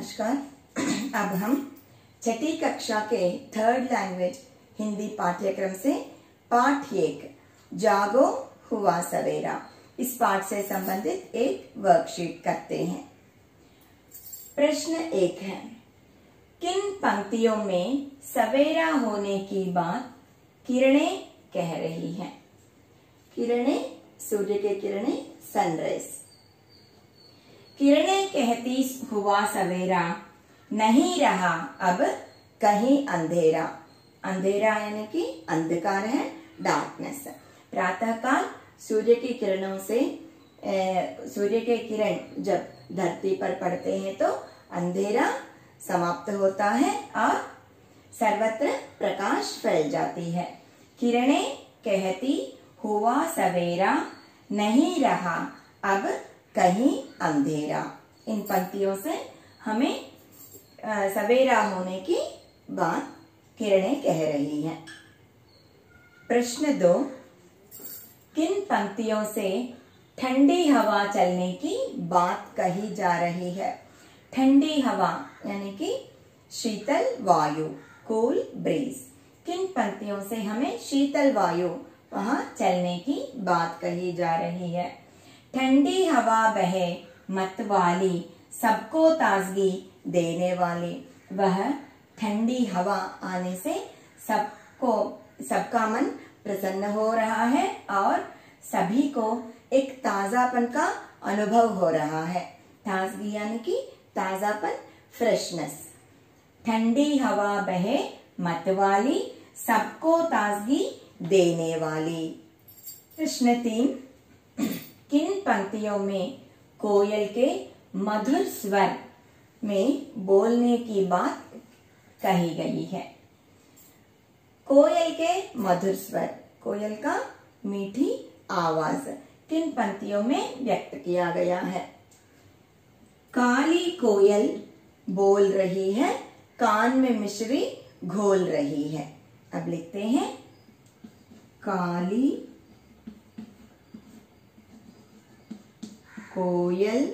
नमस्कार। अब हम छठी कक्षा के थर्ड लैंग्वेज हिंदी पाठ्यक्रम से पाठ 1 जागो हुआ सवेरा इस पाठ से संबंधित एक वर्कशीट करते हैं। प्रश्न 1 है, किन पंक्तियों में सवेरा होने की बात किरणें कह रही हैं? किरणें, सूर्य के किरणें, सनराइज। किरणें कहती हुआ सवेरा, नहीं रहा अब कहीं अंधेरा। अंधेरा यानी कि अंधकार है, डार्कनेस। प्रातःकाल सूर्य की किरणों से सूर्य के किरण जब धरती पर पड़ते हैं तो अंधेरा समाप्त होता है और सर्वत्र प्रकाश फैल जाती है। किरणें कहती हुआ सवेरा, नहीं रहा अब कहीं अंधेरा। इन पंक्तियों से हमें सवेरा होने की बात किरणें कह रही हैं। प्रश्न 2, किन पंक्तियों से ठंडी हवा चलने की बात कही जा रही है? ठंडी हवा यानी कि शीतल वायु, कूल ब्रीज। किन पंक्तियों से हमें शीतल वायु वहां चलने की बात कही जा रही है? ठंडी हवा बहे मतवाली, सबको ताजगी देने वाली। वह ठंडी हवा आने से सबका मन प्रसन्न हो रहा है और सभी को एक ताजापन का अनुभव हो रहा है। ताजगी यानी कि ताजापन, फ्रेशनेस। ठंडी हवा बहे मतवाली, सबको ताजगी देने वाली। प्रश्न 3, किन पंक्तियों में कोयल के मधुर स्वर में बोलने की बात कही गई है? कोयल के मधुर स्वर, कोयल का मीठी आवाज किन पंक्तियों में व्यक्त किया गया है? काली कोयल बोल रही है, कान में मिश्री घोल रही है। अब लिखते हैं, काली कोयल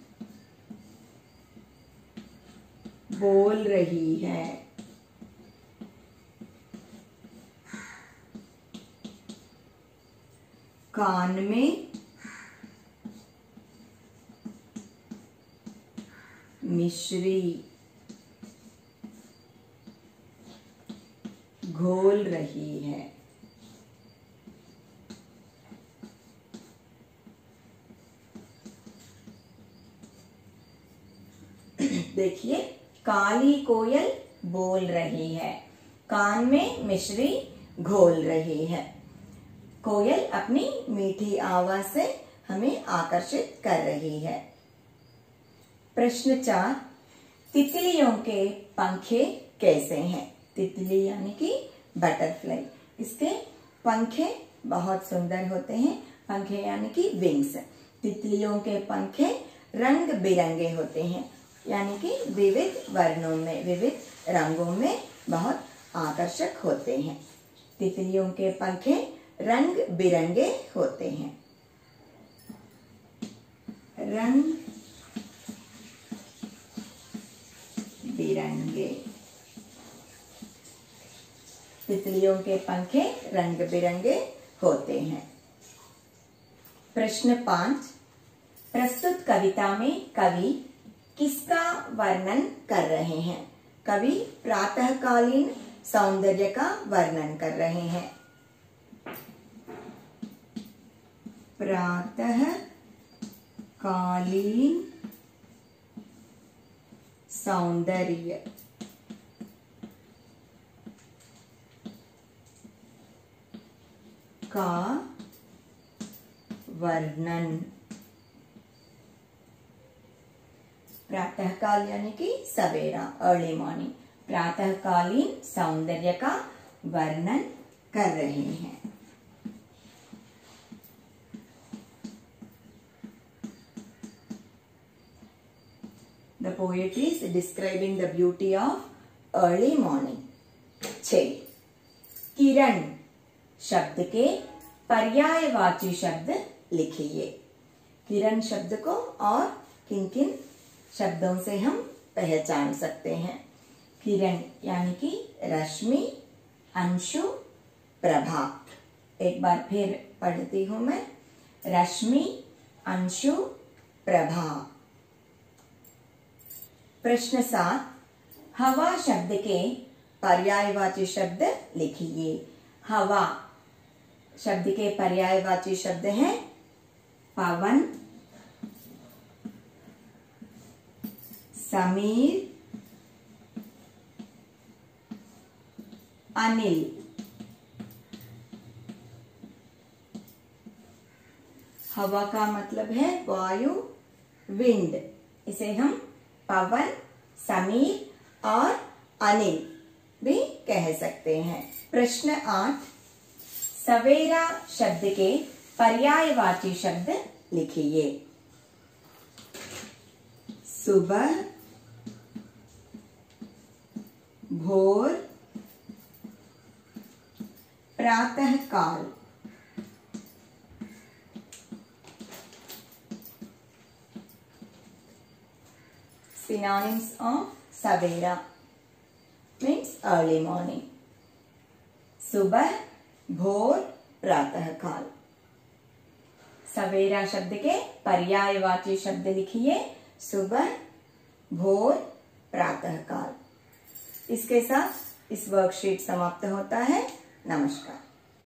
बोल रही है, कान में मिश्री घोल रही है। देखिए, काली कोयल बोल रही है, कान में मिश्री घोल रही है। कोयल अपनी मीठी आवाज से हमें आकर्षित कर रही है। प्रश्न 4, तितलियों के पंखे कैसे हैं? तितली यानी कि बटरफ्लाई, इसके पंखे बहुत सुंदर होते हैं। पंखे यानी कि विंग्स। तितलियों के पंखे रंग बिरंगे होते हैं, यानी कि विविध वर्णों में, विविध रंगों में बहुत आकर्षक होते हैं। तितलियों के पंखे रंग बिरंगे होते हैं। रंग बिरंगे, तितलियों के पंखे रंग बिरंगे होते हैं। प्रश्न 5, प्रस्तुत कविता में कवि किसका वर्णन कर रहे हैं? कवि प्रातःकालीन सौंदर्य का वर्णन कर रहे हैं। प्रातःकालीन सौंदर्य का वर्णन। प्रातःकाल यानी कि सवेरा, अर्ली मॉर्निंग। प्रातःकालीन सौंदर्य का वर्णन कर रहे हैं। The poet is describing the beauty of early morning. 6, किरण शब्द के पर्यायवाची शब्द लिखिए। किरण शब्द को और किन किन शब्दों से हम पहचान सकते हैं। किरण यानी कि रश्मि, अंशु, प्रभा। एक बार फिर पढ़ती हूं मैं, रश्मि, अंशु, प्रभा। प्रश्न 7, हवा शब्द के पर्यायवाची शब्द लिखिए। हवा शब्द के पर्यायवाची शब्द हैं पवन, समीर, अनिल। हवा का मतलब है वायु, विंड। इसे हम पवन, समीर और अनिल भी कह सकते हैं। प्रश्न 8, सवेरा शब्द के पर्यायवाची शब्द लिखिए। सुबह, भोर, प्रातः काल। Synonyms of Savera means early morning. सुबह, भोर, प्रातः काल। सवेरा शब्द के पर्यायवाची शब्द लिखिए। सुबह, भोर, प्रातः काल। इसके साथ इस वर्कशीट समाप्त होता है। नमस्कार।